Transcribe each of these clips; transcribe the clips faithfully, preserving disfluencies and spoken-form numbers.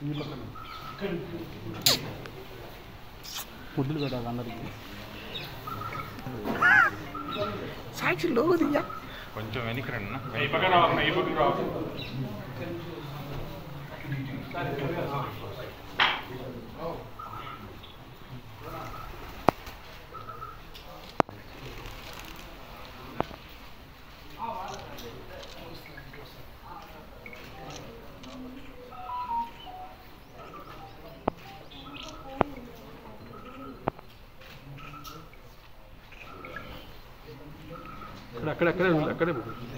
ముద్దులు పెట్టాలి అందరికి సాక్షి లోదియ్యా కొంచెం వెనక్కి రండి అక్కడ అక్కడే అక్కడే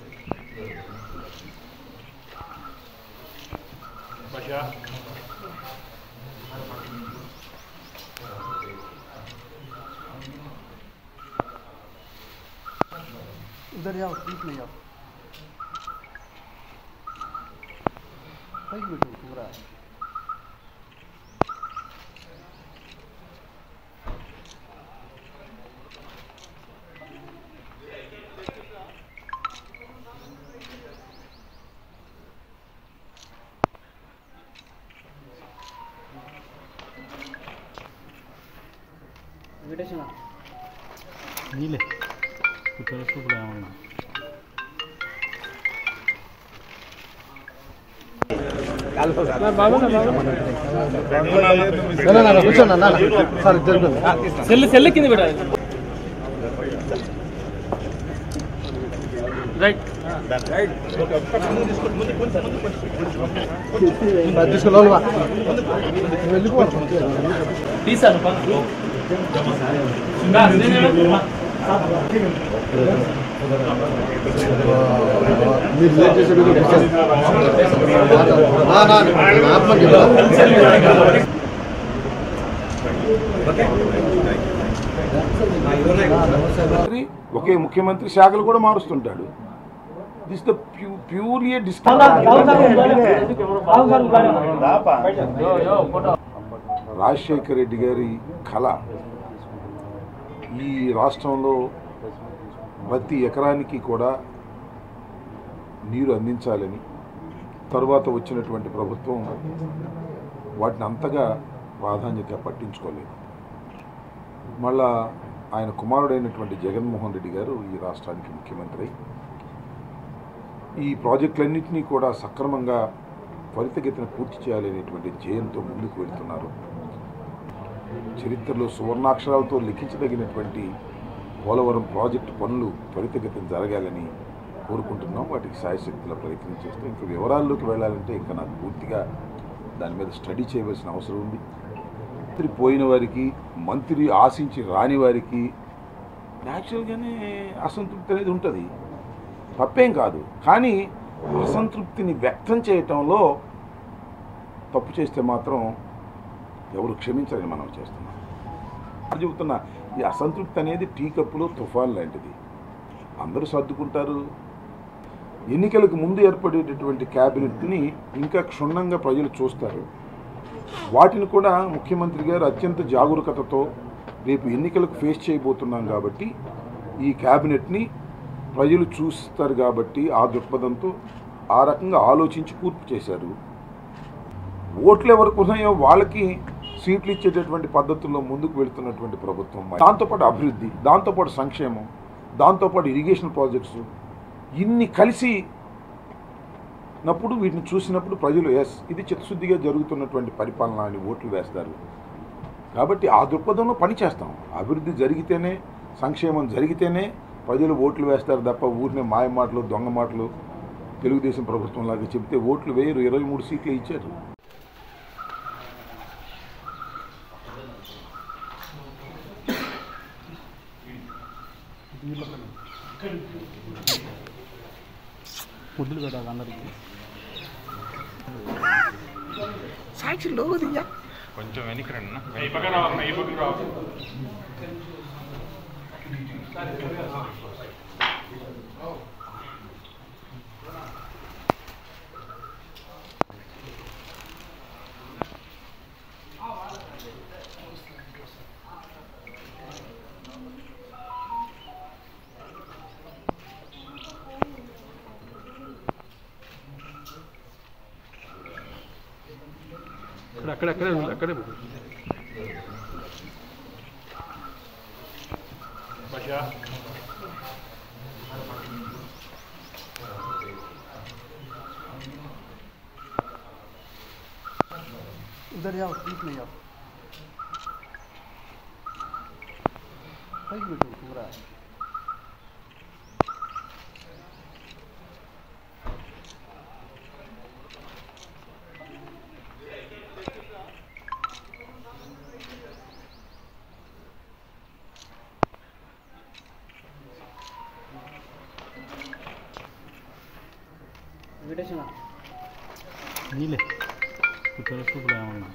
उधर जाओ बीच में जाओ कहीं बैठो पूरा నీలే తెలుసుకోకుండా ఏమన్నా సెల్ సెల్ కింద పెట్టాలి రైట్ తీసాను మీరు లేట్ చేసే ఒకే ముఖ్యమంత్రి శాఖలు కూడా మారుస్తుంటాడు. This the purely Rajasekhara Reddy గారి కళ ఈ రాష్ట్రంలో ప్రతి ఎకరానికి కూడా నీరు అందించాలని తరువాత వచ్చినటువంటి ప్రభుత్వం వాటిని అంతగా ప్రాధాన్యత పట్టించుకోలేదు. మళ్ళా ఆయన కుమారుడైనటువంటి జగన్మోహన్ రెడ్డి గారు ఈ రాష్ట్రానికి ముఖ్యమంత్రి ఈ ప్రాజెక్టులన్నింటినీ కూడా సక్రమంగా త్వరితగతిన పూర్తి చేయాలనేటువంటి ధ్యేయంతో ముందుకు వెళ్తున్నారు. చరిత్రలో సువర్ణాక్షరాలతో లిఖించదగినటువంటి పోలవరం ప్రాజెక్టు పనులు త్వరితగతిన జరగాలని కోరుకుంటున్నాం. వాటికి సాయశక్తుల ప్రయత్నం చేస్తూ ఇంకా వివరాల్లోకి వెళ్ళాలంటే ఇంకా నాకు పూర్తిగా దాని మీద స్టడీ చేయవలసిన అవసరం ఉంది. మంత్రి పోయిన వారికి, మంత్రి ఆశించి రాని వారికి న్యాచురల్గానే అసంతృప్తి అనేది ఉంటుంది, తప్పేం కాదు. కానీ అసంతృప్తిని వ్యక్తం చేయటంలో తప్పు చేస్తే మాత్రం ఎవరు క్షమించాలని మనం చేస్తున్నాం. అది చెబుతున్నా, ఈ అసంతృప్తి అనేది టీ కప్పులో తుఫాన్ లాంటిది, అందరూ సర్దుకుంటారు. ఎన్నికలకు ముందు ఏర్పడేటటువంటి క్యాబినెట్ని ఇంకా క్షుణ్ణంగా ప్రజలు చూస్తారు. వాటిని కూడా ముఖ్యమంత్రి గారు అత్యంత జాగరూకతతో రేపు ఎన్నికలకు ఫేస్ చేయబోతున్నాం కాబట్టి ఈ క్యాబినెట్ని ప్రజలు చూస్తారు కాబట్టి ఆ దృక్పథంతో ఆ రకంగా ఆలోచించి పూర్తి చేశారు. ఓట్లు ఎవరికి ఉన్నాయో వాళ్ళకి సీట్లు ఇచ్చేటటువంటి పద్ధతుల్లో ముందుకు వెళుతున్నటువంటి ప్రభుత్వం, దాంతోపాటు అభివృద్ధి, దాంతోపాటు సంక్షేమం, దాంతోపాటు ఇరిగేషన్ ప్రాజెక్ట్స్ ఇన్ని కలిసి నప్పుడు వీటిని చూసినప్పుడు ప్రజలు ఎస్ ఇది చిత్తశుద్ధిగా జరుగుతున్నటువంటి పరిపాలన అని ఓట్లు వేస్తారు. కాబట్టి ఆ దృక్పథంలో పనిచేస్తాం. అభివృద్ధి జరిగితేనే, సంక్షేమం జరిగితేనే ప్రజలు ఓట్లు వేస్తారు తప్ప ఊరినే మాయ మాటలు, దొంగ మాటలు తెలుగుదేశం ప్రభుత్వం లాగా చెబితే ఓట్లు వేయరు. ఇరవై మూడు సీట్లు ఇచ్చారు. ముద్దులు పెట్టాలి అందరికి సాక్షి లోదియ్యా కొంచెం వెనక్కి రండి ఇక్కడ అక్కడ అక్కడే అక్కడే उधर जाओ, बीच में जाओ। साइड में तो पूरा है। నీలే టెలిస్కోప్లో ఏమన్నా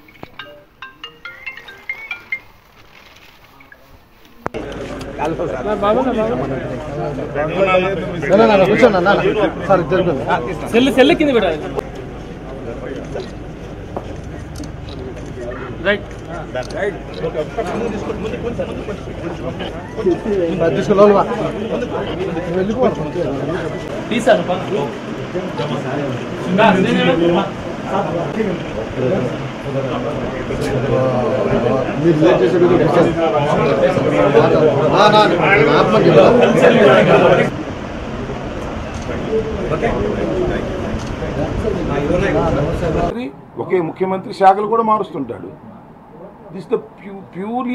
సెల్ సెల్ కింద పెట్టాలి రైట్ తీసాను మీరు లేట్ చేసేది ఒకే ముఖ్యమంత్రి శాఖలు కూడా మారుస్తుంటాడు. This the purely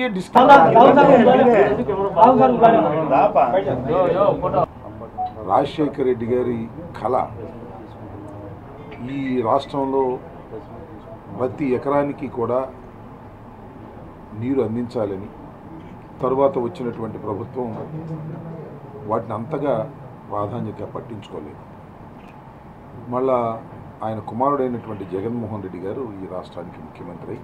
Rajasekhara Reddy గారి కళ ఈ రాష్ట్రంలో ప్రతి ఎకరానికి కూడా నీరు అందించాలని, తరువాత వచ్చినటువంటి ప్రభుత్వం వాటిని అంతగా ప్రాధాన్యత పట్టించుకోలేదు. మళ్ళా ఆయన కుమారుడైనటువంటి జగన్మోహన్ రెడ్డి గారు ఈ రాష్ట్రానికి ముఖ్యమంత్రి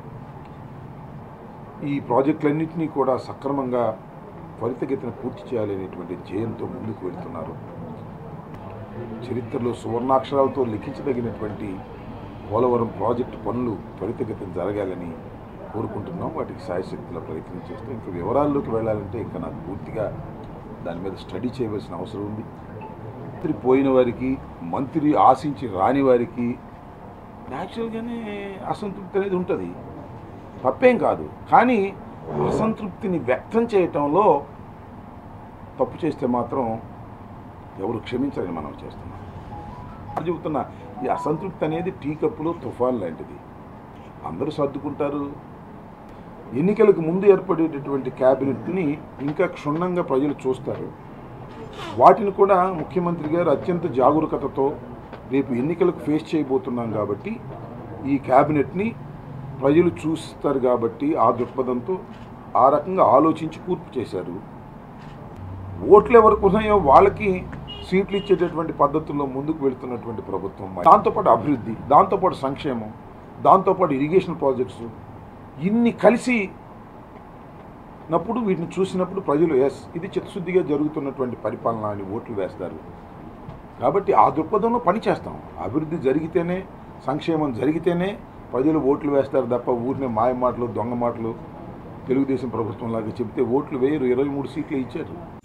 ఈ ప్రాజెక్టులన్నింటినీ కూడా సక్రమంగా త్వరితగతిన పూర్తి చేయాలనేటువంటి ధ్యేయంతో ముందుకు వెళ్తున్నారు. చరిత్రలో సువర్ణాక్షరాలతో లిఖించదగినటువంటి పోలవరం ప్రాజెక్టు పనులు త్వరితగతిన జరగాలని కోరుకుంటున్నాం. వాటికి సాయశక్తుల ప్రయత్నం చేస్తూ ఇంకా వివరాల్లోకి వెళ్ళాలంటే ఇంకా నాకు పూర్తిగా దాని మీద స్టడీ చేయవలసిన అవసరం ఉంది. మంత్రి పోయిన వారికి, మంత్రి ఆశించి రాని వారికి న్యాచురల్గానే అసంతృప్తి అనేది ఉంటుంది, తప్పేం కాదు. కానీ అసంతృప్తిని వ్యక్తం చేయటంలో తప్పు చేస్తే మాత్రం ఎవరు క్షమించాలని మనం చేస్తున్నాం. చెబుతున్నా, ఈ అసంతృప్తి అనేది టీ కప్పులో తుఫాన్ లాంటిది, అందరూ సర్దుకుంటారు. ఎన్నికలకు ముందు ఏర్పడేటటువంటి క్యాబినెట్ని ఇంకా క్షుణ్ణంగా ప్రజలు చూస్తారు. వాటిని కూడా ముఖ్యమంత్రి గారు అత్యంత జాగరూకతతో రేపు ఎన్నికలకు ఫేస్ చేయబోతున్నాం కాబట్టి ఈ క్యాబినెట్ని ప్రజలు చూస్తారు కాబట్టి ఆ దృక్పథంతో ఆ రకంగా ఆలోచించి పూర్తి చేశారు. ఓట్లు ఎవరికి ఉన్నాయో వాళ్ళకి సీట్లు ఇచ్చేటటువంటి పద్ధతుల్లో ముందుకు వెళుతున్నటువంటి ప్రభుత్వం, దాంతోపాటు అభివృద్ధి, దాంతోపాటు సంక్షేమం, దాంతోపాటు ఇరిగేషన్ ప్రాజెక్ట్స్ ఇన్ని కలిసి నప్పుడు వీటిని చూసినప్పుడు ప్రజలు ఎస్ ఇది చిత్తశుద్ధిగా జరుగుతున్నటువంటి పరిపాలన అని ఓట్లు వేస్తారు. కాబట్టి ఆ దృక్పథంలో పనిచేస్తాం. అభివృద్ధి జరిగితేనే, సంక్షేమం జరిగితేనే ప్రజలు ఓట్లు వేస్తారు తప్ప ఊరినే మాయ మాటలు, దొంగ మాటలు తెలుగుదేశం ప్రభుత్వం లాగా చెబితే ఓట్లు వేయరు. ఇరవై మూడు సీట్లు ఇచ్చారు.